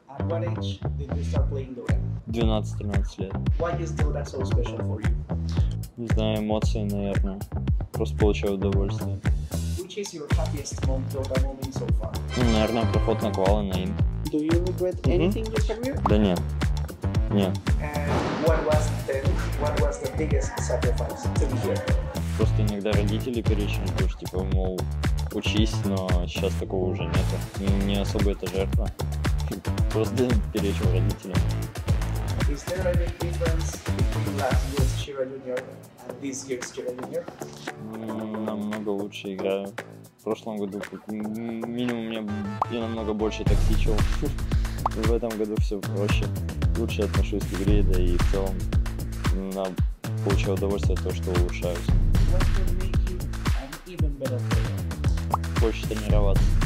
At what age did you start playing Dota? 12-13 лет. Why is Dota so special for you? Не знаю, эмоции, наверное. Просто получаю удовольствие. Which is your happiest Dota moment so far? Ну, наверное, проход на квалы на инт. Do you regret anything in your career? Да нет. Нет. And what was the biggest sacrifice to be here? Просто иногда родители перечили, потому что, типа, мол, учись, но сейчас такого уже нету. Не особо это жертва. Просто перечил родителям. Is there a big difference between last year's Shira Junior and this year's Shira Junior? Намного лучше играю. В прошлом году минимум я намного больше токсичил. В этом году все проще. Лучше отношусь к игре, да и в целом получаю удовольствие от того, что улучшаюсь. What will make you an even better player? Больше тренироваться.